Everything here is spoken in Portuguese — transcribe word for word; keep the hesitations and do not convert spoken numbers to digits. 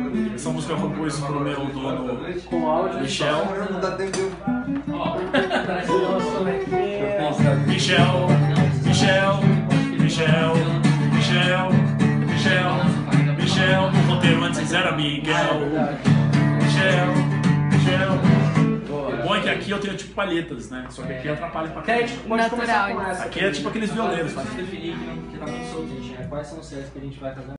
Essa música eu compus pro meu dono Com áudio. Michel. Não dá tempo de eu... Michel, Michel, Michel, Michel, Michel, Michel. O roteiro antes era Miguel. Michel, Michel. O bom é que aqui eu tenho tipo palhetas, né? Só que aqui atrapalha pra caramba. Pode começar com essa. Aqui é tipo aqueles violeiros, Vamos definir que, não, que tá muito solto, gente. Quais são os sets que a gente vai fazer?